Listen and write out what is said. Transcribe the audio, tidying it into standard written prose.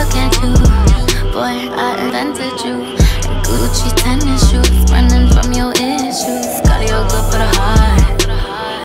look at you. Boy, I invented you. Gucci 10